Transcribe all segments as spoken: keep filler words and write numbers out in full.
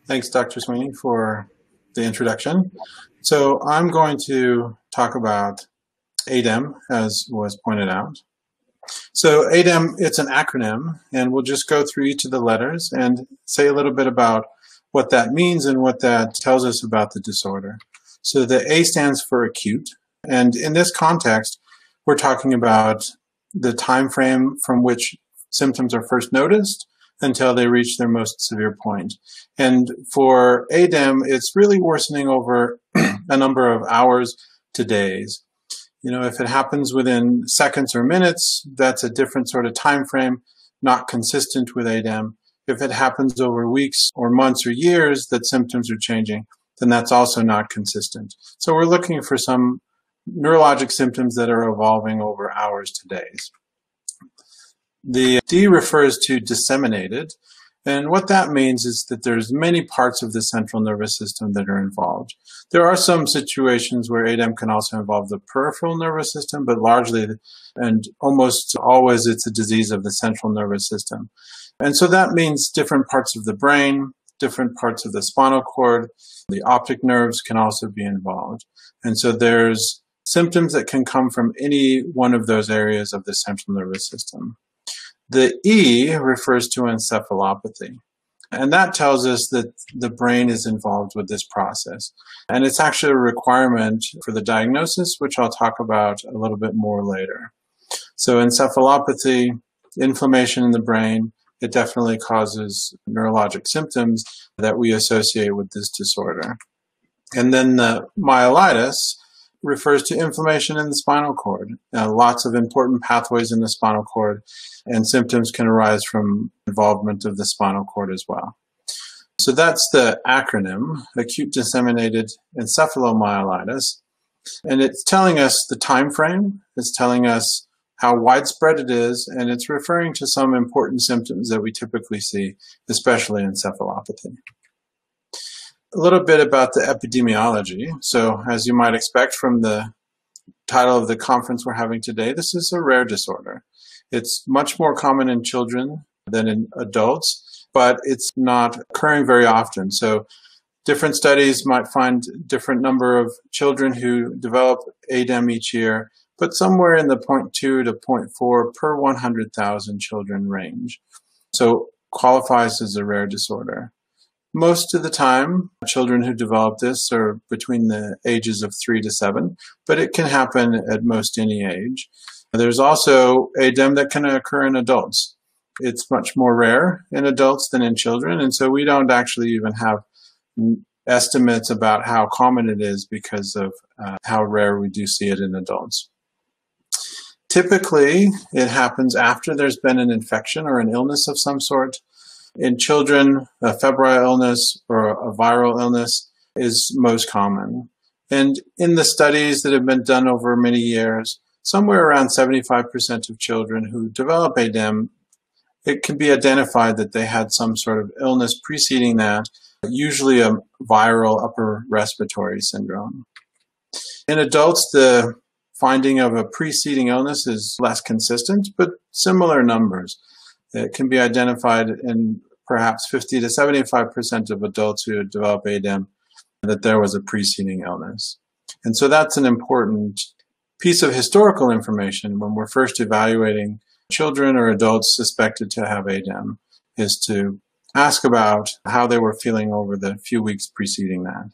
Thanks, Doctor Sweeney, for the introduction. So I'm going to talk about A D E M, as was pointed out. So A D E M, it's an acronym, and we'll just go through each of the letters and say a little bit about what that means and what that tells us about the disorder. So the A stands for acute, and in this context, we're talking about the time frame from which symptoms are first noticed until they reach their most severe point. And for A D E M, it's really worsening over a number of hours to days. You know, if it happens within seconds or minutes, that's a different sort of time frame, not consistent with A D E M. If it happens over weeks or months or years that symptoms are changing, then that's also not consistent. So we're looking for some neurologic symptoms that are evolving over hours to days. The D refers to disseminated, and what that means is that there's many parts of the central nervous system that are involved. There are some situations where A D E M can also involve the peripheral nervous system, but largely and almost always it's a disease of the central nervous system. And so that means different parts of the brain, different parts of the spinal cord, the optic nerves can also be involved. And so there's symptoms that can come from any one of those areas of the central nervous system. The E refers to encephalopathy, and that tells us that the brain is involved with this process. And it's actually a requirement for the diagnosis, which I'll talk about a little bit more later. So encephalopathy, inflammation in the brain, it definitely causes neurologic symptoms that we associate with this disorder. And then the myelitis refers to inflammation in the spinal cord. Uh, lots of important pathways in the spinal cord, and symptoms can arise from involvement of the spinal cord as well. So that's the acronym, Acute Disseminated Encephalomyelitis, and it's telling us the time frame, it's telling us how widespread it is, and it's referring to some important symptoms that we typically see, especially encephalopathy. A little bit about the epidemiology. So as you might expect from the title of the conference we're having today, this is a rare disorder. It's much more common in children than in adults, but it's not occurring very often. So different studies might find different number of children who develop A D E M each year, but somewhere in the zero point two to zero point four per one hundred thousand children range. So qualifies as a rare disorder. Most of the time, children who develop this are between the ages of three to seven, but it can happen at most any age. There's also A D E M that can occur in adults. It's much more rare in adults than in children, and so we don't actually even have estimates about how common it is because of uh, how rare we do see it in adults. Typically, it happens after there's been an infection or an illness of some sort. In children, a febrile illness or a viral illness is most common. And in the studies that have been done over many years, somewhere around seventy-five percent of children who develop A D E M, it can be identified that they had some sort of illness preceding that, usually a viral upper respiratory syndrome. In adults, the finding of a preceding illness is less consistent, but similar numbers. It can be identified in perhaps fifty to seventy-five percent of adults who develop A D E M that there was a preceding illness. And so that's an important piece of historical information when we're first evaluating children or adults suspected to have A D E M, is to ask about how they were feeling over the few weeks preceding that.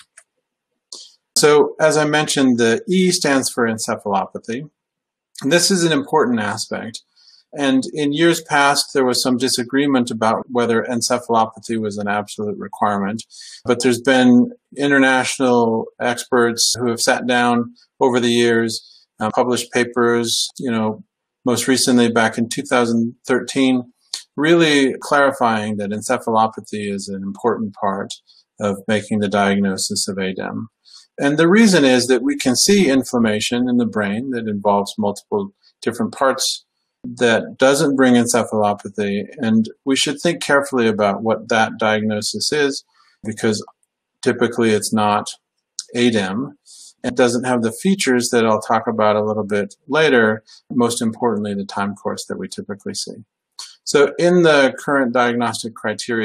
So as I mentioned, the E stands for encephalopathy. And this is an important aspect. And in years past, there was some disagreement about whether encephalopathy was an absolute requirement. But there's been international experts who have sat down over the years, uh, published papers, you know, most recently back in two thousand thirteen, really clarifying that encephalopathy is an important part of making the diagnosis of A D E M. And the reason is that we can see inflammation in the brain that involves multiple different parts that doesn't bring encephalopathy, and we should think carefully about what that diagnosis is, because typically it's not A D E M. It doesn't have the features that I'll talk about a little bit later, most importantly the time course that we typically see. So in the current diagnostic criteria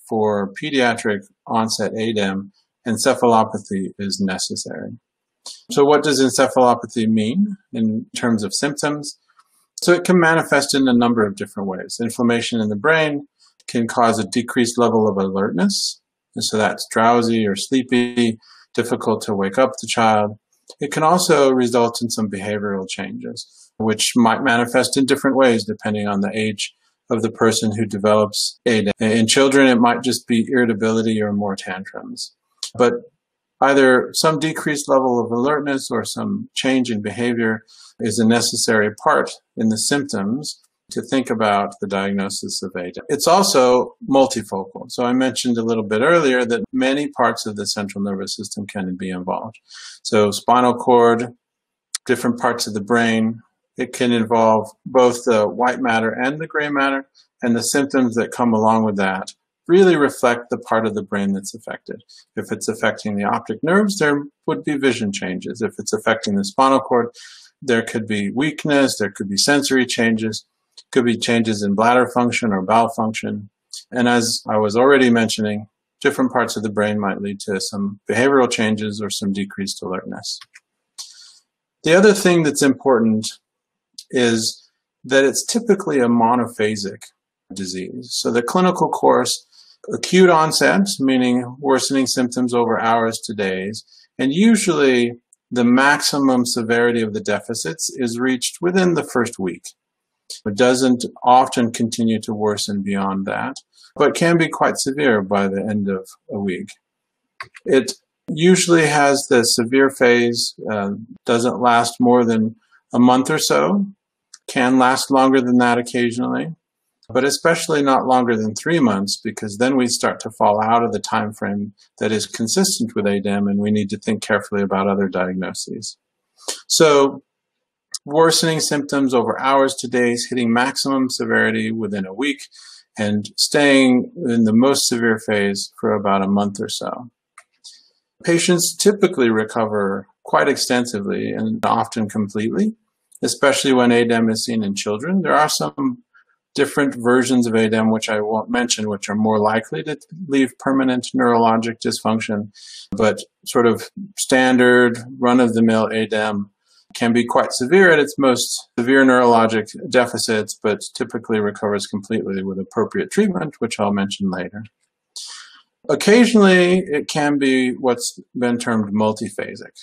for pediatric onset A D E M, encephalopathy is necessary. So what does encephalopathy mean in terms of symptoms? So it can manifest in a number of different ways. Inflammation in the brain can cause a decreased level of alertness. And so that's drowsy or sleepy, difficult to wake up the child. It can also result in some behavioral changes, which might manifest in different ways depending on the age of the person who develops A D E M. In children, it might just be irritability or more tantrums. But either some decreased level of alertness or some change in behavior is a necessary part in the symptoms to think about the diagnosis of A D E M. It's also multifocal. So I mentioned a little bit earlier that many parts of the central nervous system can be involved. So spinal cord, different parts of the brain. It can involve both the white matter and the gray matter, and the symptoms that come along with that really reflect the part of the brain that's affected. If it's affecting the optic nerves, there would be vision changes. If it's affecting the spinal cord, there could be weakness, there could be sensory changes, could be changes in bladder function or bowel function. And as I was already mentioning, different parts of the brain might lead to some behavioral changes or some decreased alertness. The other thing that's important is that it's typically a monophasic disease. So the clinical course, acute onset, meaning worsening symptoms over hours to days, and usually the maximum severity of the deficits is reached within the first week. It doesn't often continue to worsen beyond that, but can be quite severe by the end of a week. It usually has the severe phase, uh, doesn't last more than a month or so, can last longer than that occasionally, but especially not longer than three months because then we start to fall out of the time frame that is consistent with A D E M and we need to think carefully about other diagnoses. So worsening symptoms over hours to days, hitting maximum severity within a week, and staying in the most severe phase for about a month or so. Patients typically recover quite extensively and often completely, especially when A D E M is seen in children. There are some different versions of A D E M, which I won't mention, which are more likely to leave permanent neurologic dysfunction, but sort of standard run-of-the-mill A D E M can be quite severe at its most severe neurologic deficits, but typically recovers completely with appropriate treatment, which I'll mention later. Occasionally, it can be what's been termed multiphasic.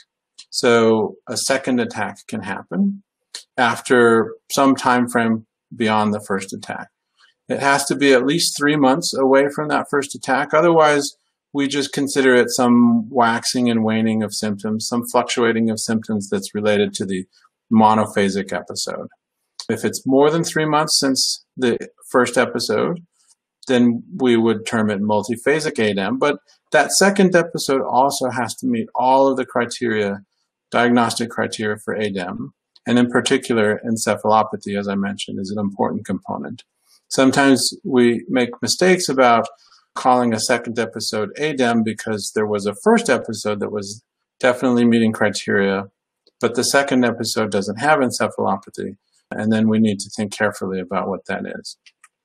So a second attack can happen after some time frame beyond the first attack. It has to be at least three months away from that first attack. Otherwise, we just consider it some waxing and waning of symptoms, some fluctuating of symptoms that's related to the monophasic episode. If it's more than three months since the first episode, then we would term it multiphasic A D E M. But that second episode also has to meet all of the criteria, diagnostic criteria for A D E M. And in particular, encephalopathy, as I mentioned, is an important component. Sometimes we make mistakes about calling a second episode A D E M because there was a first episode that was definitely meeting criteria, but the second episode doesn't have encephalopathy, and then we need to think carefully about what that is.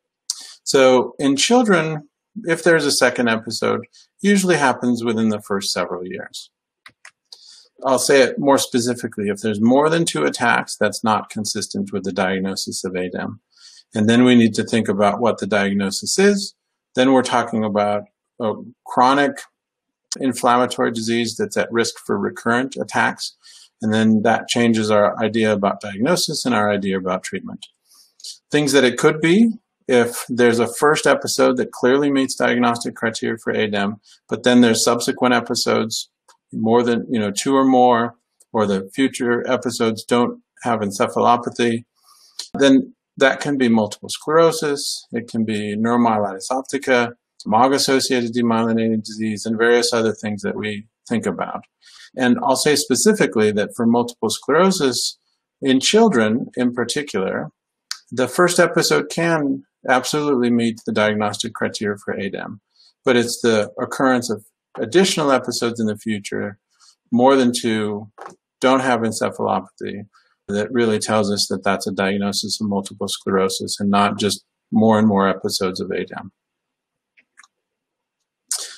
So in children, if there's a second episode, usually happens within the first several years. I'll say it more specifically. If there's more than two attacks, that's not consistent with the diagnosis of A D E M. And then we need to think about what the diagnosis is. Then we're talking about a chronic inflammatory disease that's at risk for recurrent attacks. And then that changes our idea about diagnosis and our idea about treatment. Things that it could be, if there's a first episode that clearly meets diagnostic criteria for A D E M, but then there's subsequent episodes, more than, you know, two or more, or the future episodes don't have encephalopathy, then that can be multiple sclerosis, it can be neuromyelitis optica, M O G-associated demyelinating disease, and various other things that we think about. And I'll say specifically that for multiple sclerosis, in children in particular, the first episode can absolutely meet the diagnostic criteria for A D E M, but it's the occurrence of additional episodes in the future, more than two, don't have encephalopathy, that really tells us that that's a diagnosis of multiple sclerosis and not just more and more episodes of A D E M.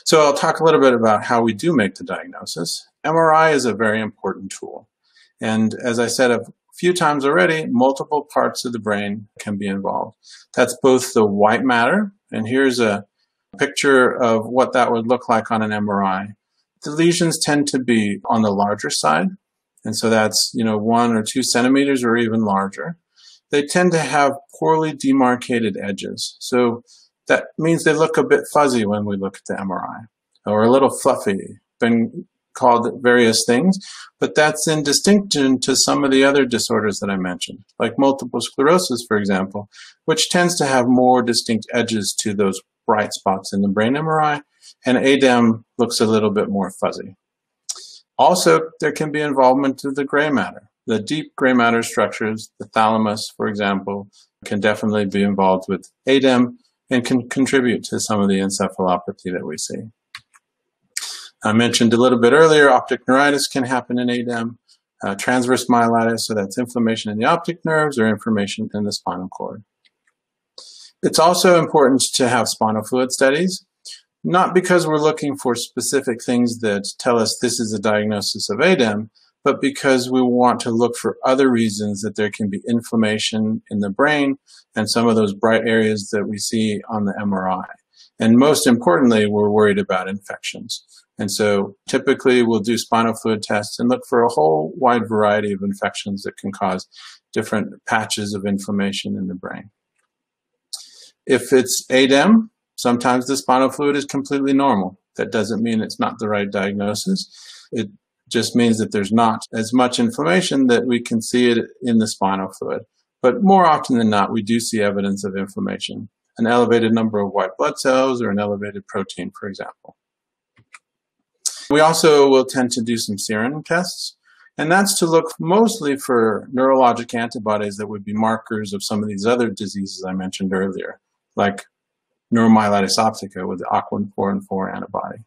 So I'll talk a little bit about how we do make the diagnosis. M R I is a very important tool. And as I said a few times already, multiple parts of the brain can be involved. That's both the white matter, and here's a picture of what that would look like on an M R I. The lesions tend to be on the larger side, and so that's, you know, one or two centimeters or even larger. They tend to have poorly demarcated edges. So that means they look a bit fuzzy when we look at the M R I, or a little fluffy, been called various things, but that's in distinction to some of the other disorders that I mentioned, like multiple sclerosis, for example, which tends to have more distinct edges to those bright spots in the brain M R I, and A D E M looks a little bit more fuzzy. Also, there can be involvement of the gray matter. The deep gray matter structures, the thalamus, for example, can definitely be involved with A D E M and can contribute to some of the encephalopathy that we see. I mentioned a little bit earlier, optic neuritis can happen in A D E M, uh, transverse myelitis, so that's inflammation in the optic nerves or inflammation in the spinal cord. It's also important to have spinal fluid studies, not because we're looking for specific things that tell us this is a diagnosis of A D E M, but because we want to look for other reasons that there can be inflammation in the brain and some of those bright areas that we see on the M R I. And most importantly, we're worried about infections. And so typically we'll do spinal fluid tests and look for a whole wide variety of infections that can cause different patches of inflammation in the brain. If it's A D E M, sometimes the spinal fluid is completely normal. That doesn't mean it's not the right diagnosis. It just means that there's not as much inflammation that we can see it in the spinal fluid. But more often than not, we do see evidence of inflammation, an elevated number of white blood cells or an elevated protein, for example. We also will tend to do some serum tests, and that's to look mostly for neurologic antibodies that would be markers of some of these other diseases I mentioned earlier, like neuromyelitis optica with the A Q one four and four antibody.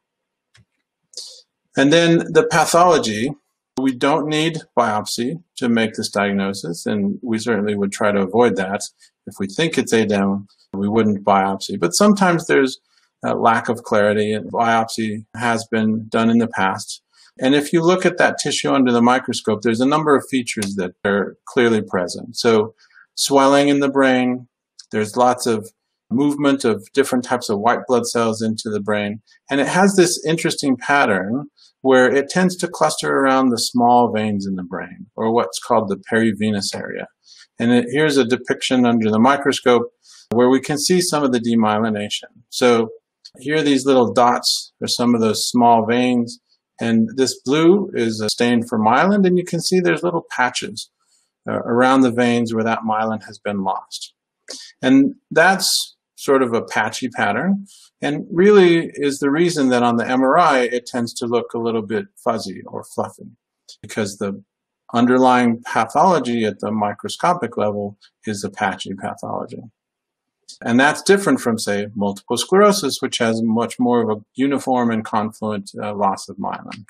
And then the pathology, we don't need biopsy to make this diagnosis, and we certainly would try to avoid that. If we think it's A D E M, we wouldn't biopsy. But sometimes there's a lack of clarity, and biopsy has been done in the past. And if you look at that tissue under the microscope, there's a number of features that are clearly present. So swelling in the brain, there's lots of movement of different types of white blood cells into the brain. And it has this interesting pattern where it tends to cluster around the small veins in the brain, or what's called the perivenous area. And it, here's a depiction under the microscope where we can see some of the demyelination. So here are these little dots, are some of those small veins, and this blue is a stain for myelin, and you can see there's little patches uh, around the veins where that myelin has been lost. And that's sort of a patchy pattern, and really is the reason that on the M R I it tends to look a little bit fuzzy or fluffy, because the underlying pathology at the microscopic level is a patchy pathology. And that's different from, say, multiple sclerosis, which has much more of a uniform and confluent uh, loss of myelin.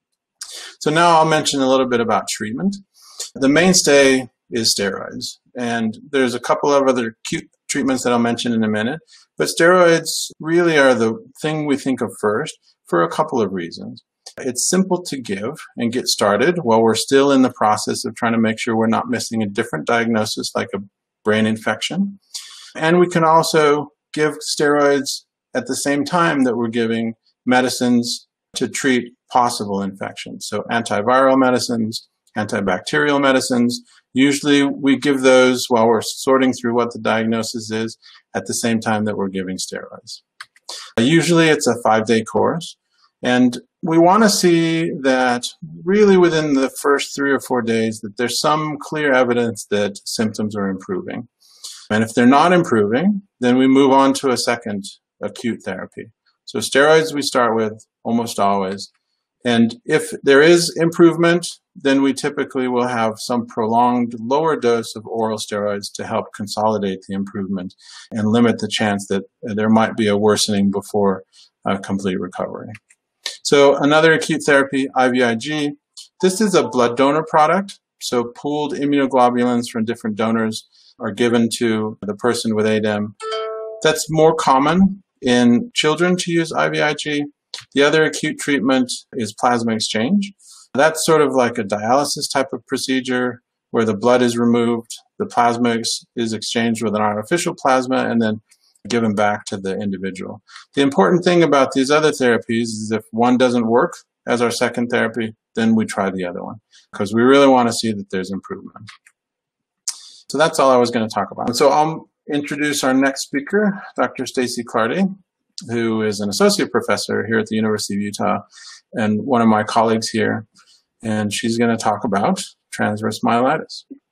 So now I'll mention a little bit about treatment. The mainstay is steroids, and there's a couple of other acute treatments that I'll mention in a minute, but steroids really are the thing we think of first for a couple of reasons. It's simple to give and get started while we're still in the process of trying to make sure we're not missing a different diagnosis like a brain infection. And we can also give steroids at the same time that we're giving medicines to treat possible infections. So antiviral medicines, antibacterial medicines, usually we give those while we're sorting through what the diagnosis is at the same time that we're giving steroids. Usually it's a five-day course, and we want to see that really within the first three or four days that there's some clear evidence that symptoms are improving. And if they're not improving, then we move on to a second acute therapy. So steroids we start with almost always. And if there is improvement, then we typically will have some prolonged lower dose of oral steroids to help consolidate the improvement and limit the chance that there might be a worsening before a complete recovery. So another acute therapy, I V I G. This is a blood donor product. So pooled immunoglobulins from different donors are given to the person with A D E M. That's more common in children to use I V I G, The other acute treatment is plasma exchange. That's sort of like a dialysis type of procedure where the blood is removed, the plasma is exchanged with an artificial plasma, and then given back to the individual. The important thing about these other therapies is if one doesn't work as our second therapy, then we try the other one, because we really want to see that there's improvement. So that's all I was going to talk about. And so I'll introduce our next speaker, Doctor Stacy Clardy, who is an associate professor here at the University of Utah and one of my colleagues here. And she's going to talk about transverse myelitis.